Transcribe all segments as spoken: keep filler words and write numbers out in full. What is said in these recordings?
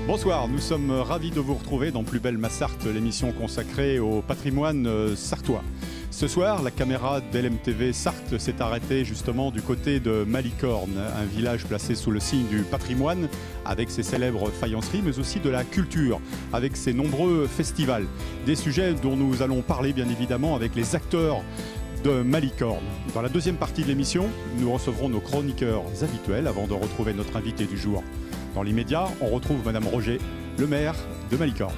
Bonsoir, nous sommes ravis de vous retrouver dans Plus belle ma Sarthe, l'émission consacrée au patrimoine sartois. Ce soir, la caméra d'L M T V Sarthe s'est arrêtée justement du côté de Malicorne, un village placé sous le signe du patrimoine, avec ses célèbres faïenceries, mais aussi de la culture, avec ses nombreux festivals. Des sujets dont nous allons parler bien évidemment avec les acteurs de Malicorne. Dans la deuxième partie de l'émission, nous recevrons nos chroniqueurs habituels avant de retrouver notre invité du jour. Dans l'immédiat, on retrouve Madame Roger, le maire de Malicorne.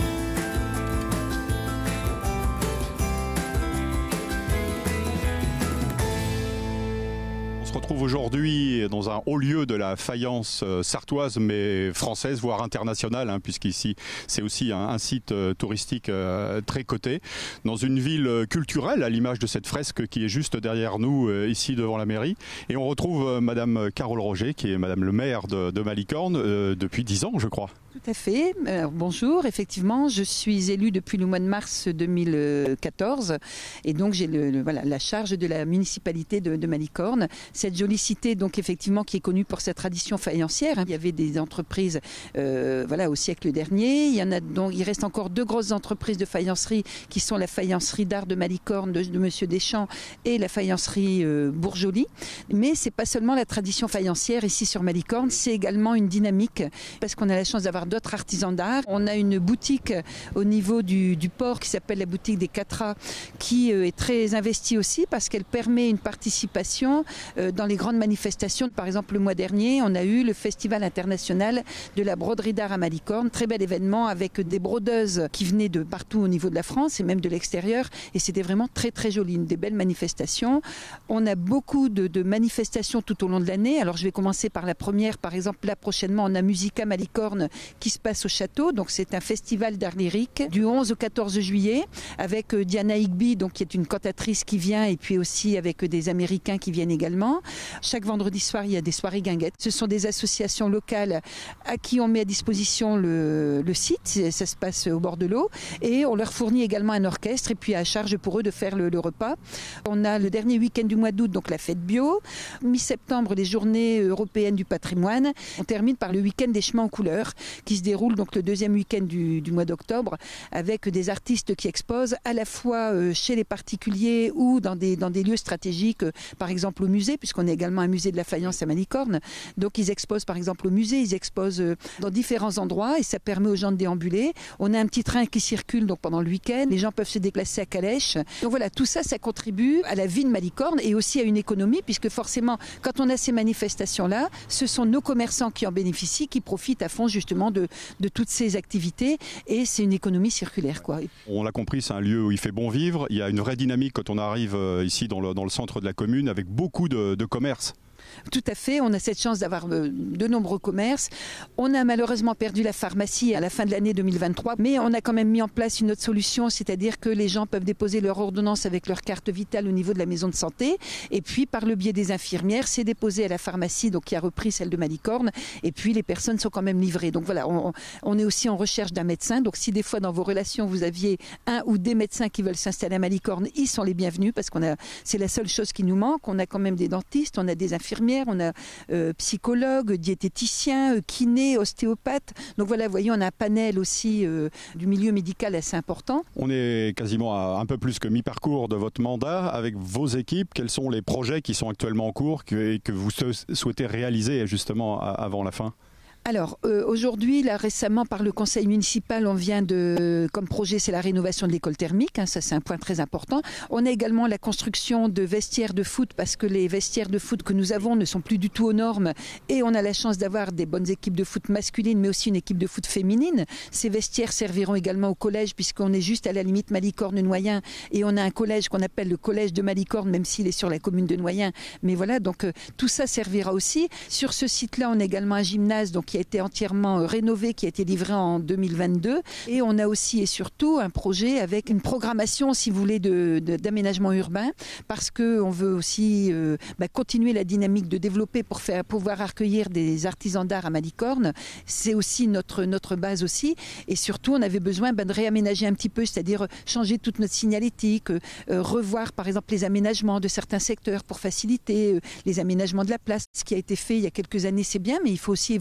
On se retrouve aujourd'hui dans un haut lieu de la faïence sartoise, mais française, voire internationale, hein, puisqu'ici c'est aussi un, un site euh, touristique euh, très coté, dans une ville culturelle, à l'image de cette fresque qui est juste derrière nous, euh, ici devant la mairie. Et on retrouve euh, Madame Carole Roger, qui est Madame le maire de, de Malicorne, euh, depuis dix ans, je crois. Tout à fait. Alors, bonjour, effectivement, je suis élue depuis le mois de mars deux mille quatorze et donc j'ai le, le, voilà, la charge de la municipalité de, de Malicorne. Cette jolie cité, donc effectivement, qui est connue pour sa tradition faïencière. Il y avait des entreprises euh, voilà, au siècle dernier. Il y en a donc, il reste encore deux grosses entreprises de faïencerie qui sont la faïencerie d'art de Malicorne de, de Monsieur Deschamps et la faïencerie euh, Bourjoli. Mais c'est pas seulement la tradition faïencière ici sur Malicorne, c'est également une dynamique parce qu'on a la chance d'avoir d'autres artisans d'art. On a une boutique au niveau du, du port qui s'appelle la boutique des Catras qui euh, est très investie aussi parce qu'elle permet une participation euh, dans les grandes manifestations. Par exemple, le mois dernier, on a eu le Festival international de la broderie d'art à Malicorne. Très bel événement avec des brodeuses qui venaient de partout au niveau de la France et même de l'extérieur. Et c'était vraiment très très joli, une des belles manifestations. On a beaucoup de, de manifestations tout au long de l'année. Alors je vais commencer par la première. Par exemple, là prochainement, on a Musica Malicorne qui se passe au château. Donc c'est un festival d'art lyrique du onze au quatorze juillet avec Diana Higby, donc qui est une cantatrice qui vient, et puis aussi avec des Américains qui viennent également. Chaque vendredi soir, il y a des soirées guinguettes. Ce sont des associations locales à qui on met à disposition le, le site. Ça se passe au bord de l'eau et on leur fournit également un orchestre et puis à charge pour eux de faire le, le repas. On a le dernier week-end du mois d'août, donc la fête bio. Mi-septembre, les journées européennes du patrimoine. On termine par le week-end des chemins en couleurs qui se déroule donc le deuxième week-end du, du mois d'octobre avec des artistes qui exposent à la fois euh, chez les particuliers ou dans des, dans des lieux stratégiques, euh, par exemple au musée, puisqu'on est également un musée de la faïence à Malicorne. Donc ils exposent par exemple au musée, ils exposent euh, dans différents endroits et ça permet aux gens de déambuler. On a un petit train qui circule donc pendant le week-end, les gens peuvent se déplacer à calèche. Donc voilà, tout ça, ça contribue à la vie de Malicorne et aussi à une économie, puisque forcément, quand on a ces manifestations-là, ce sont nos commerçants qui en bénéficient, qui profitent à fond justement de de toutes ces activités et c'est une économie circulaire, quoi. On l'a compris, c'est un lieu où il fait bon vivre. Il y a une vraie dynamique quand on arrive ici dans le, dans le centre de la commune avec beaucoup de, de commerces. Tout à fait, on a cette chance d'avoir de nombreux commerces. On a malheureusement perdu la pharmacie à la fin de l'année deux mille vingt-trois, mais on a quand même mis en place une autre solution, c'est-à-dire que les gens peuvent déposer leur ordonnance avec leur carte vitale au niveau de la maison de santé, et puis par le biais des infirmières, c'est déposé à la pharmacie, donc qui a repris celle de Malicorne, et puis les personnes sont quand même livrées. Donc voilà, on, on est aussi en recherche d'un médecin, donc si des fois dans vos relations vous aviez un ou des médecins qui veulent s'installer à Malicorne, ils sont les bienvenus, parce qu'on a, c'est la seule chose qui nous manque. On a quand même des dentistes, on a des infirmières, on a euh, psychologue, diététicien, euh, kiné, ostéopathe. Donc voilà, vous voyez, on a un panel aussi euh, du milieu médical assez important. On est quasiment à un peu plus que mi-parcours de votre mandat avec vos équipes. Quels sont les projets qui sont actuellement en cours que, que vous souhaitez réaliser justement avant la fin ? Alors euh, aujourd'hui, là récemment par le conseil municipal, on vient de, comme projet, c'est la rénovation de l'école thermique, hein, ça c'est un point très important. On a également la construction de vestiaires de foot parce que les vestiaires de foot que nous avons ne sont plus du tout aux normes et on a la chance d'avoir des bonnes équipes de foot masculines mais aussi une équipe de foot féminine. Ces vestiaires serviront également au collège puisqu'on est juste à la limite Malicorne-Noyen et on a un collège qu'on appelle le collège de Malicorne même s'il est sur la commune de Noyen. Mais voilà, donc euh, tout ça servira aussi. Sur ce site-là, on a également un gymnase donc qui a été entièrement rénové, qui a été livré en deux mille vingt-deux. Et on a aussi et surtout un projet avec une programmation, si vous voulez, de, de, d'aménagement urbain, parce qu'on veut aussi euh, bah, continuer la dynamique de développer pour faire, pouvoir accueillir des artisans d'art à Malicorne. C'est aussi notre, notre base aussi. Et surtout, on avait besoin bah, de réaménager un petit peu, c'est-à-dire changer toute notre signalétique, euh, revoir par exemple les aménagements de certains secteurs pour faciliter euh, les aménagements de la place. Ce qui a été fait il y a quelques années, c'est bien, mais il faut aussi évoluer. Donc,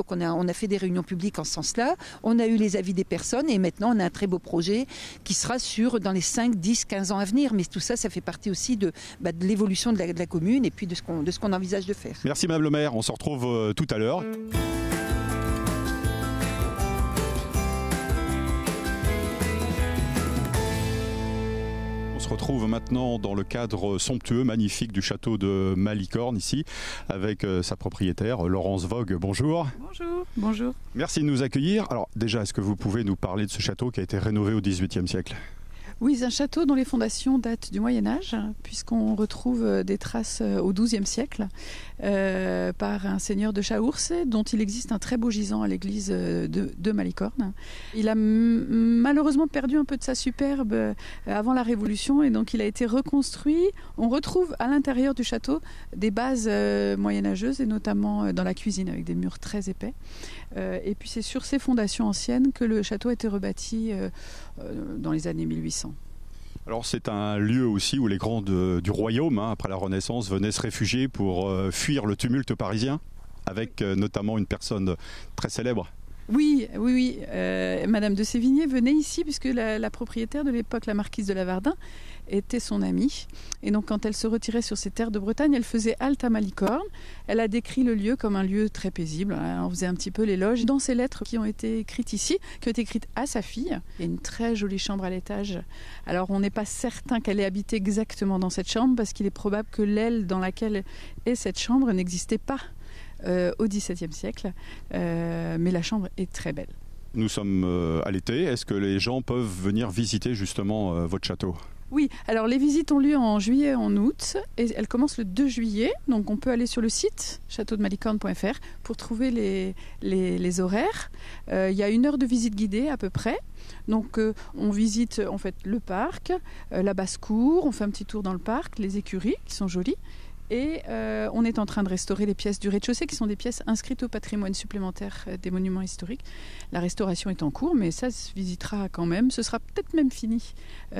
Donc on a, on a fait des réunions publiques en ce sens-là. On a eu les avis des personnes et maintenant on a un très beau projet qui sera sur dans les cinq, dix, quinze ans à venir. Mais tout ça, ça fait partie aussi de, bah, de l'évolution de la, de la commune et puis de ce qu'on, de ce qu'on envisage de faire. Merci Madame le maire, on se retrouve euh, tout à l'heure. On se retrouve maintenant dans le cadre somptueux, magnifique du château de Malicorne ici, avec euh, sa propriétaire Laurence Vogue. Bonjour. Bonjour. Bonjour. Merci de nous accueillir. Alors déjà, est-ce que vous pouvez nous parler de ce château qui a été rénové au dix-huitième siècle ? Oui, c'est un château dont les fondations datent du Moyen-Âge, puisqu'on retrouve des traces au douzième siècle euh, par un seigneur de Chaours, dont il existe un très beau gisant à l'église de, de Malicorne. Il a m- malheureusement perdu un peu de sa superbe avant la Révolution, et donc il a été reconstruit. On retrouve à l'intérieur du château des bases euh, moyenâgeuses, et notamment dans la cuisine, avec des murs très épais. Euh, et puis c'est sur ces fondations anciennes que le château a été rebâti euh, euh, dans les années mille huit cents. Alors c'est un lieu aussi où les grands de, du royaume, hein, après la Renaissance, venaient se réfugier pour euh, fuir le tumulte parisien, avec euh, notamment une personne très célèbre. Oui, oui, oui. Euh, Madame de Sévigné venait ici puisque la, la propriétaire de l'époque, la marquise de Lavardin, était son amie. Et donc quand elle se retirait sur ses terres de Bretagne, elle faisait halte à Malicorne. Elle a décrit le lieu comme un lieu très paisible. On faisait un petit peu l'éloge. Dans ces lettres qui ont été écrites ici, qui ont été écrites à sa fille, il y a une très jolie chambre à l'étage. Alors on n'est pas certain qu'elle ait habité exactement dans cette chambre parce qu'il est probable que l'aile dans laquelle est cette chambre n'existait pas Euh, au dix-septième siècle, euh, mais la chambre est très belle. Nous sommes euh, à l'été, est-ce que les gens peuvent venir visiter justement euh, votre château ? Oui, alors les visites ont lieu en juillet et en août, et elles commencent le deux juillet, donc on peut aller sur le site château de malicorne point f r pour trouver les, les, les horaires. Euh, il y a une heure de visite guidée à peu près, donc euh, on visite en fait le parc, euh, la basse-cour, on fait un petit tour dans le parc, les écuries qui sont jolies. Et euh, on est en train de restaurer les pièces du rez-de-chaussée qui sont des pièces inscrites au patrimoine supplémentaire des monuments historiques. La restauration est en cours, mais ça se visitera quand même. Ce sera peut-être même fini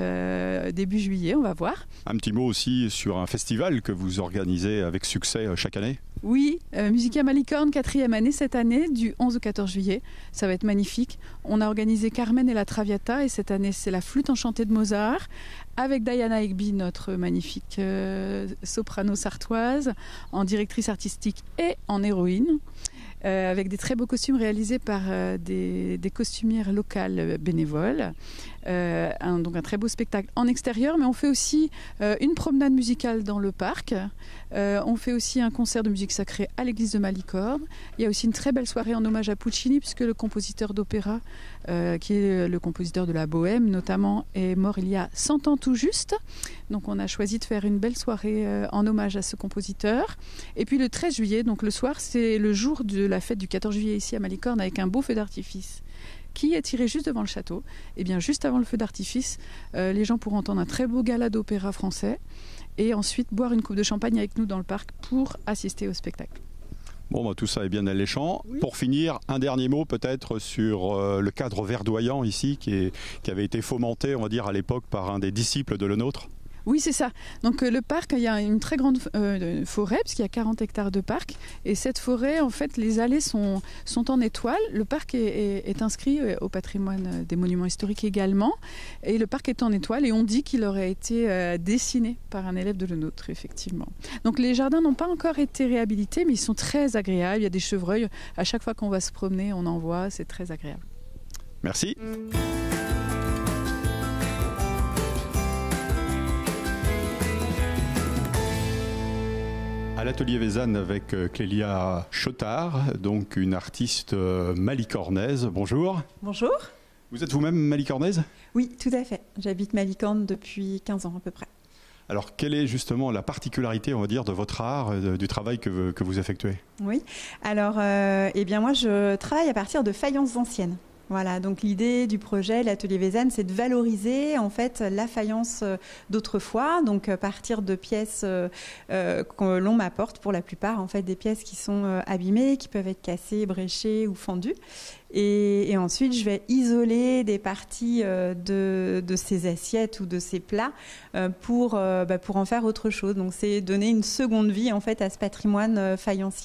euh, début juillet, on va voir. Un petit mot aussi sur un festival que vous organisez avec succès chaque année ? Oui, euh, Musica Malicorne, quatrième année cette année, du onze au quatorze juillet. Ça va être magnifique. On a organisé Carmen et la Traviata, et cette année c'est la flûte enchantée de Mozart, avec Diana Egby, notre magnifique euh, soprano sartoise, en directrice artistique et en héroïne. Euh, avec des très beaux costumes réalisés par euh, des, des costumières locales bénévoles. Euh, un, donc un très beau spectacle en extérieur, mais on fait aussi euh, une promenade musicale dans le parc. Euh, on fait aussi un concert de musique sacrée à l'église de Malicorne. Il y a aussi une très belle soirée en hommage à Puccini, puisque le compositeur d'opéra, euh, qui est le compositeur de la Bohème notamment, est mort il y a cent ans tout juste. Donc on a choisi de faire une belle soirée euh, en hommage à ce compositeur. Et puis le treize juillet, donc le soir, c'est le jour de la fête du quatorze juillet ici à Malicorne, avec un beau feu d'artifice qui est tiré juste devant le château. Et bien juste avant le feu d'artifice, euh, les gens pourront entendre un très beau gala d'opéra français et ensuite boire une coupe de champagne avec nous dans le parc pour assister au spectacle. Bon, bah, tout ça est bien alléchant. Oui. Pour finir, un dernier mot peut-être sur euh, le cadre verdoyant ici qui, est, qui avait été fomenté, on va dire, à l'époque par un des disciples de Lenôtre. Oui, c'est ça. Donc euh, le parc, il y a une très grande euh, forêt, puisqu'il y a quarante hectares de parc. Et cette forêt, en fait, les allées sont, sont en étoile. Le parc est, est, est inscrit au patrimoine des monuments historiques également. Et le parc est en étoile. Et on dit qu'il aurait été euh, dessiné par un élève de Lenôtre, effectivement. Donc les jardins n'ont pas encore été réhabilités, mais ils sont très agréables. Il y a des chevreuils. À chaque fois qu'on va se promener, on en voit. C'est très agréable. Merci. À l'atelier Vézanne avec Clélia Chotard, donc une artiste malicornaise. Bonjour. Bonjour. Vous êtes vous-même malicornaise ? Oui, tout à fait. J'habite Malicorne depuis quinze ans à peu près. Alors, quelle est justement la particularité, on va dire, de votre art, de, du travail que, que vous effectuez ? Oui. Alors, euh, eh bien, moi, je travaille à partir de faïences anciennes. Voilà, donc l'idée du projet, l'atelier Vézanne, c'est de valoriser en fait la faïence d'autrefois, donc à partir de pièces euh, que l'on m'apporte pour la plupart, en fait, des pièces qui sont euh, abîmées, qui peuvent être cassées, bréchées ou fendues. Et, et ensuite, je vais isoler des parties euh, de, de ces assiettes ou de ces plats euh, pour, euh, bah, pour en faire autre chose. Donc, c'est donner une seconde vie en fait à ce patrimoine euh, faïencier.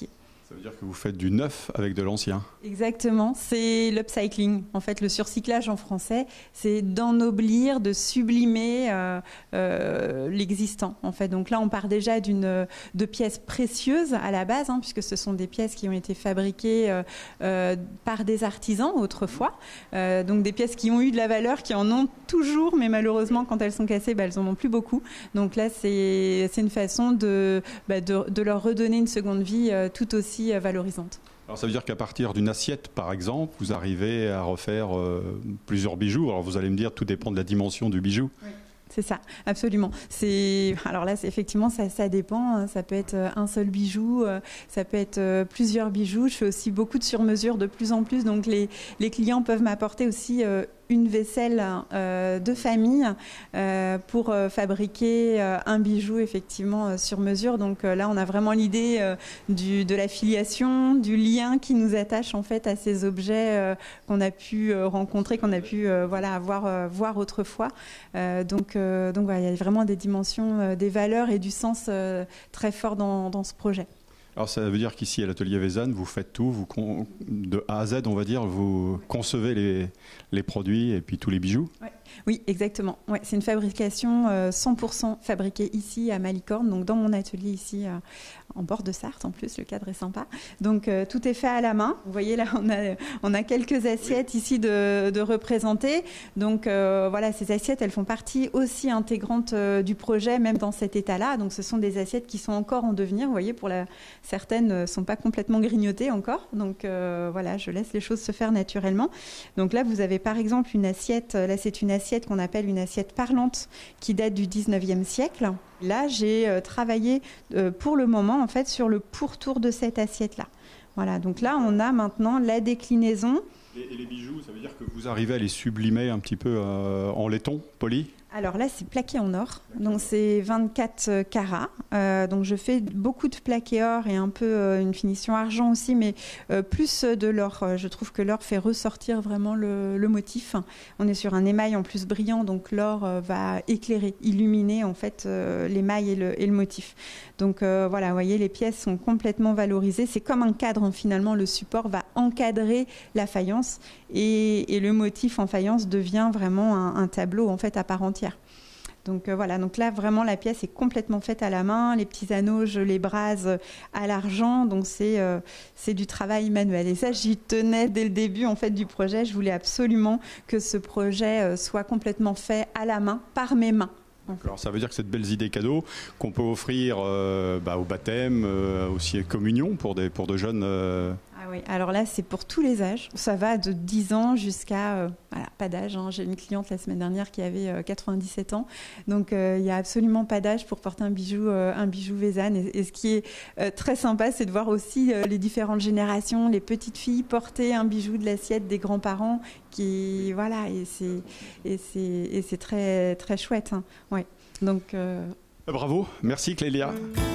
Ça veut dire que vous faites du neuf avec de l'ancien. Exactement, c'est l'upcycling. En fait, le surcyclage en français, c'est d'ennoblir, de sublimer euh, euh, l'existant. En fait, donc là, on part déjà d'une de pièces précieuses à la base, hein, puisque ce sont des pièces qui ont été fabriquées euh, euh, par des artisans autrefois. Euh, donc des pièces qui ont eu de la valeur, qui en ont toujours, mais malheureusement, quand elles sont cassées, bah, elles en ont plus beaucoup. Donc là, c'est c'est une façon de, bah, de de leur redonner une seconde vie euh, tout aussi valorisante. Alors ça veut dire qu'à partir d'une assiette, par exemple, vous arrivez à refaire euh, plusieurs bijoux. Alors vous allez me dire, tout dépend de la dimension du bijou. Oui. C'est ça, absolument. C'est alors là, c'est effectivement ça, ça dépend. Ça peut être un seul bijou, ça peut être plusieurs bijoux. Je fais aussi beaucoup de sur-mesure de plus en plus, donc les les clients peuvent m'apporter aussi euh, une vaisselle euh, de famille euh, pour euh, fabriquer euh, un bijou effectivement euh, sur mesure. Donc euh, là, on a vraiment l'idée euh, du de la filiation, du lien qui nous attache en fait à ces objets euh, qu'on a pu euh, rencontrer, qu'on a pu euh, voilà avoir euh, voir autrefois. Euh, donc euh, donc voilà, il y a vraiment des dimensions, euh, des valeurs et du sens euh, très forts dans dans ce projet. Alors ça veut dire qu'ici à l'atelier Vézanne, vous faites tout, vous con... de A à Z, on va dire, vous concevez les, les produits et puis tous les bijoux. Ouais. Oui, exactement. Ouais, c'est une fabrication euh, cent pour cent fabriquée ici à Malicorne, donc dans mon atelier ici euh, en bord de Sarthe en plus, le cadre est sympa. Donc euh, tout est fait à la main. Vous voyez là, on a, on a quelques assiettes oui. ici de, de représenter. Donc euh, voilà, ces assiettes, elles font partie aussi intégrante euh, du projet, même dans cet état-là. Donc ce sont des assiettes qui sont encore en devenir. Vous voyez, pour la, certaines ne sont pas complètement grignotées encore. Donc euh, voilà, je laisse les choses se faire naturellement. Donc là, vous avez par exemple une assiette, là c'est une assiette qu'on appelle une assiette parlante qui date du dix-neuvième siècle. Là, j'ai euh, travaillé euh, pour le moment en fait sur le pourtour de cette assiette-là. Voilà, donc là, on a maintenant la déclinaison. Et, et les bijoux, ça veut dire que vous arrivez à les sublimer un petit peu euh, en laiton poli ? Alors là, c'est plaqué en or, donc c'est vingt-quatre carats. Euh, donc je fais beaucoup de plaqué or et un peu euh, une finition argent aussi, mais euh, plus de l'or. Je trouve que l'or fait ressortir vraiment le, le motif. On est sur un émail en plus brillant, donc l'or euh, va éclairer, illuminer en fait euh, l'émail et le, et le motif. Donc euh, voilà, vous voyez, les pièces sont complètement valorisées. C'est comme un cadre, hein, finalement, le support va encadrer la faïence et, et le motif en faïence devient vraiment un, un tableau en fait à part entière. Donc euh, voilà, donc là vraiment la pièce est complètement faite à la main, les petits anneaux je les brase à l'argent, donc c'est euh, c'est du travail manuel. Et ça j'y tenais dès le début en fait du projet, je voulais absolument que ce projet euh, soit complètement fait à la main, par mes mains. Alors ça veut dire que c'est de belles idées cadeaux qu'on peut offrir euh, bah, au baptême, euh, aussi à communion pour, des, pour de jeunes... Euh... Ah oui, alors là c'est pour tous les âges. Ça va de dix ans jusqu'à... Euh, voilà, pas d'âge. Hein. J'ai une cliente la semaine dernière qui avait euh, quatre-vingt-dix-sept ans. Donc il euh, n'y a absolument pas d'âge pour porter un bijou, euh, un bijou Vézanne. Et, et ce qui est euh, très sympa, c'est de voir aussi euh, les différentes générations, les petites filles porter un bijou de l'assiette des grands-parents. Qui, voilà, et c'est, et c'est, et c'est très, très chouette. Hein. Ouais. Donc, euh... Bravo, merci Clélia.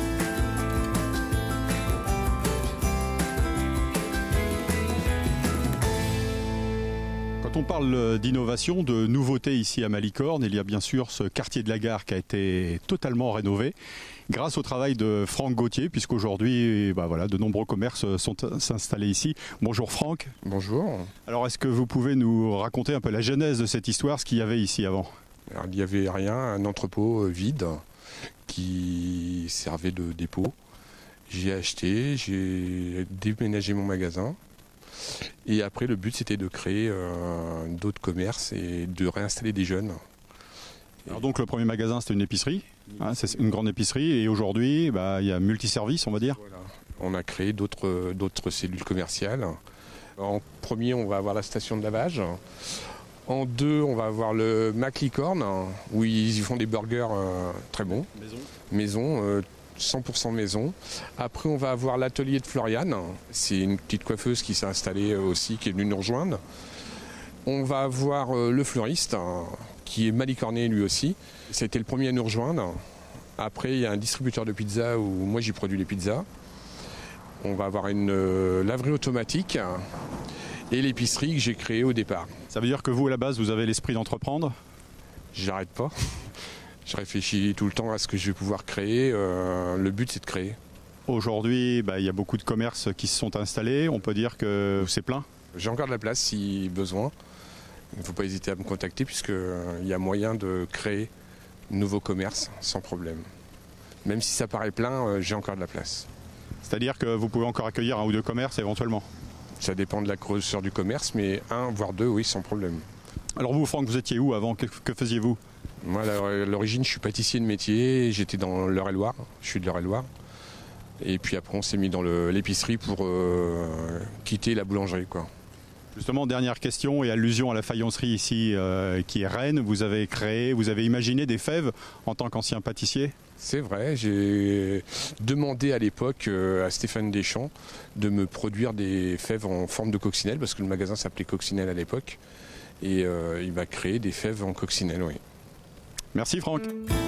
Quand on parle d'innovation, de nouveautés ici à Malicorne, il y a bien sûr ce quartier de la gare qui a été totalement rénové grâce au travail de Franck Gauthier, puisqu'aujourd'hui, bah voilà, de nombreux commerces sont installés ici. Bonjour Franck. Bonjour. Alors, est-ce que vous pouvez nous raconter un peu la genèse de cette histoire, ce qu'il y avait ici avant ? Alors, il n'y avait rien, un entrepôt vide qui servait de dépôt. J'ai acheté, j'ai déménagé mon magasin. Et après, le but, c'était de créer euh, d'autres commerces et de réinstaller des jeunes. Alors donc, le premier magasin, c'était une épicerie, hein, c'est une grande épicerie. Et aujourd'hui, bah, il y a multiservice, on va dire. Voilà. On a créé d'autres, d'autres cellules commerciales. En premier, on va avoir la station de lavage. En deux, on va avoir le Malicorne, où ils font des burgers euh, très bons. Maison. Maison, euh, cent pour cent maison. Après, on va avoir l'atelier de Floriane. C'est une petite coiffeuse qui s'est installée aussi, qui est venue nous rejoindre. On va avoir euh, le fleuriste, hein, qui est malicornais lui aussi. Ça a été le premier à nous rejoindre. Après, il y a un distributeur de pizza où moi j'ai produit les pizzas. On va avoir une euh, laverie automatique et l'épicerie que j'ai créée au départ. Ça veut dire que vous, à la base, vous avez l'esprit d'entreprendre ? J'arrête pas. Je réfléchis tout le temps à ce que je vais pouvoir créer. Euh, le but, c'est de créer. Aujourd'hui, bah, il y a beaucoup de commerces qui se sont installés. On peut dire que c'est plein. J'ai encore de la place si besoin. Il ne faut pas hésiter à me contacter puisqu'il y a moyen de créer de nouveaux commerces sans problème. Même si ça paraît plein, j'ai encore de la place. C'est-à-dire que vous pouvez encore accueillir un ou deux commerces éventuellement? Ça dépend de la grosseur du commerce, mais un, voire deux, oui, sans problème. Alors vous, Franck, vous étiez où avant? Que, que faisiez-vous? Moi, à l'origine, je suis pâtissier de métier. J'étais dans l'Eure-et-Loire. Je suis de l'Eure-et-Loire. Et puis après, on s'est mis dans l'épicerie pour euh, quitter la boulangerie, quoi. Justement, dernière question et allusion à la faïencerie ici euh, qui est Rennes. Vous avez créé, vous avez imaginé des fèves en tant qu'ancien pâtissier? C'est vrai, j'ai demandé à l'époque euh, à Stéphane Deschamps de me produire des fèves en forme de coccinelle, parce que le magasin s'appelait Coccinelle à l'époque. Et euh, il m'a créé des fèves en coccinelle, oui. Merci Franck.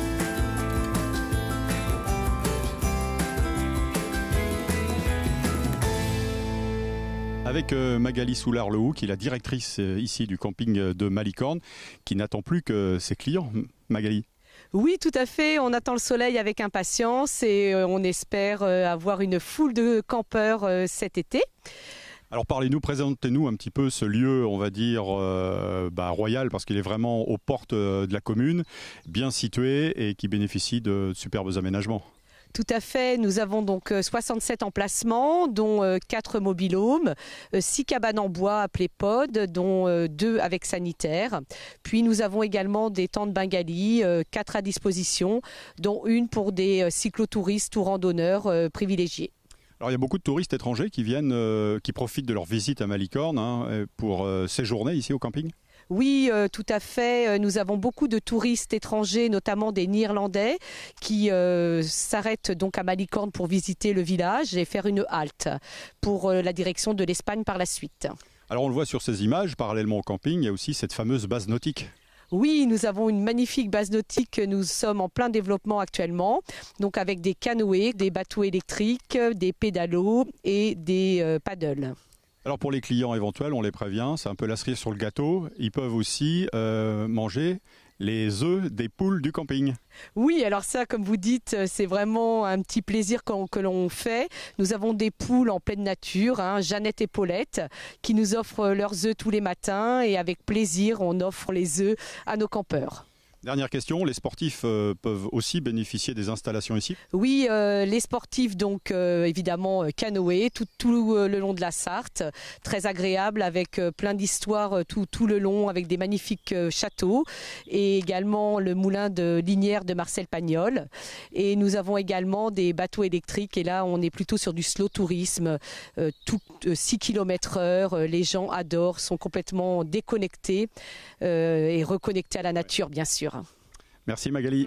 Avec Magali Soulard-Lehoux, qui est la directrice ici du camping de Malicorne, qui n'attend plus que ses clients. Magali. Oui, tout à fait. On attend le soleil avec impatience et on espère avoir une foule de campeurs cet été. Alors parlez-nous, présentez-nous un petit peu ce lieu, on va dire, euh, bah, royal, parce qu'il est vraiment aux portes de la commune, bien situé et qui bénéficie de superbes aménagements. Tout à fait, nous avons donc soixante-sept emplacements, dont quatre mobil-homes, six cabanes en bois appelées pods, dont deux avec sanitaire. Puis nous avons également des tentes bengali, quatre à disposition, dont une pour des cyclotouristes ou randonneurs privilégiés. Alors il y a beaucoup de touristes étrangers qui viennent, euh, qui profitent de leur visite à Malicorne hein, pour euh, séjourner ici au camping? Oui, euh, tout à fait. Nous avons beaucoup de touristes étrangers, notamment des Néerlandais, qui euh, s'arrêtent donc à Malicorne pour visiter le village et faire une halte pour euh, la direction de l'Espagne par la suite. Alors on le voit sur ces images, parallèlement au camping, il y a aussi cette fameuse base nautique. Oui, nous avons une magnifique base nautique. Nous sommes en plein développement actuellement, donc avec des canoës, des bateaux électriques, des pédalos et des euh, paddles. Alors pour les clients éventuels, on les prévient, c'est un peu la cerise sur le gâteau. Ils peuvent aussi euh, manger les œufs des poules du camping. Oui, alors ça, comme vous dites, c'est vraiment un petit plaisir quand, que l'on fait. Nous avons des poules en pleine nature, hein, Jeannette et Paulette, qui nous offrent leurs œufs tous les matins et avec plaisir, on offre les œufs à nos campeurs. Dernière question, les sportifs euh, peuvent aussi bénéficier des installations ici? Oui, euh, les sportifs, donc euh, évidemment canoë tout, tout le long de la Sarthe, très agréable avec euh, plein d'histoires tout, tout le long, avec des magnifiques euh, châteaux et également le moulin de Linière de Marcel Pagnol. Et nous avons également des bateaux électriques et là on est plutôt sur du slow tourisme, euh, tout euh, six kilomètres heure, les gens adorent, sont complètement déconnectés euh, et reconnectés à la nature bien sûr. Merci Magali.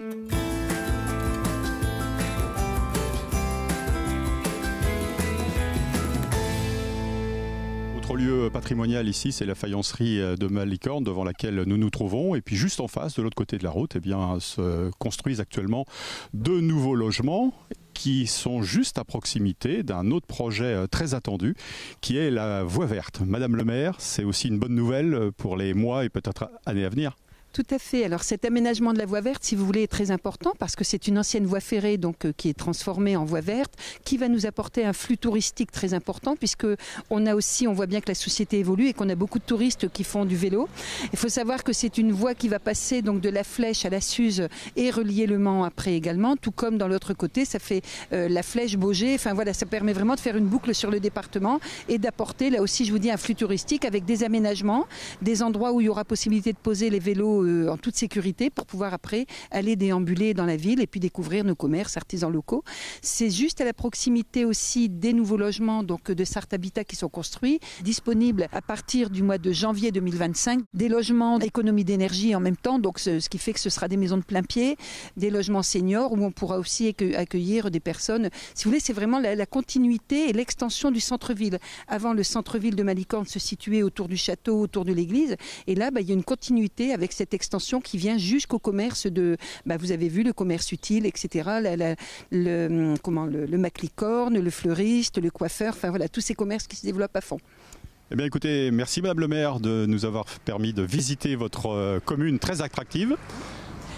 Autre lieu patrimonial ici, c'est la faïencerie de Malicorne devant laquelle nous nous trouvons. Et puis juste en face, de l'autre côté de la route, eh bien, se construisent actuellement deux nouveaux logements qui sont juste à proximité d'un autre projet très attendu, qui est la voie verte. Madame le maire, c'est aussi une bonne nouvelle pour les mois et peut-être années à venir. Tout à fait. Alors cet aménagement de la voie verte, si vous voulez, est très important parce que c'est une ancienne voie ferrée donc euh, qui est transformée en voie verte, qui va nous apporter un flux touristique très important puisque on a aussi, on voit bien que la société évolue et qu'on a beaucoup de touristes qui font du vélo. Il faut savoir que c'est une voie qui va passer donc de la Flèche à la Suze et relier Le Mans après également, tout comme dans l'autre côté, ça fait euh, la Flèche, Baugé. Enfin voilà, ça permet vraiment de faire une boucle sur le département et d'apporter là aussi, je vous dis, un flux touristique avec des aménagements, des endroits où il y aura possibilité de poser les vélos en toute sécurité pour pouvoir après aller déambuler dans la ville et puis découvrir nos commerces, artisans locaux. C'est juste à la proximité aussi des nouveaux logements donc de Sarthe Habitat qui sont construits, disponibles à partir du mois de janvier deux mille vingt-cinq, des logements économie d'énergie en même temps, donc ce, ce qui fait que ce sera des maisons de plein pied, des logements seniors où on pourra aussi accueillir des personnes. Si vous voulez, c'est vraiment la, la continuité et l'extension du centre-ville. Avant, le centre-ville de Malicorne se situait autour du château, autour de l'église, et là, bah, il y a une continuité avec cette extension qui vient jusqu'au commerce de, bah, vous avez vu, le commerce utile, et cetera. La, la, le, comment, le, le Maclicorne, le fleuriste, le coiffeur, enfin voilà, tous ces commerces qui se développent à fond. Eh bien écoutez, merci Madame le maire de nous avoir permis de visiter votre euh, commune très attractive.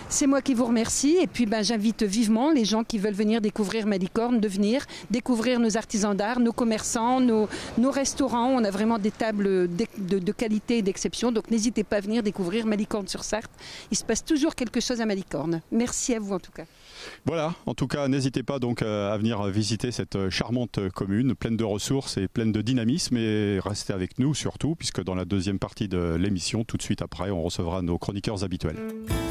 C'est moi qui vous remercie et puis ben, j'invite vivement les gens qui veulent venir découvrir Malicorne de venir découvrir nos artisans d'art, nos commerçants, nos, nos restaurants. On a vraiment des tables de, de, de qualité et d'exception, donc n'hésitez pas à venir découvrir Malicorne-sur-Sarthe. Il se passe toujours quelque chose à Malicorne. Merci à vous en tout cas. Voilà, en tout cas, n'hésitez pas donc à venir visiter cette charmante commune, pleine de ressources et pleine de dynamisme, et restez avec nous surtout, puisque dans la deuxième partie de l'émission, tout de suite après, on recevra nos chroniqueurs habituels.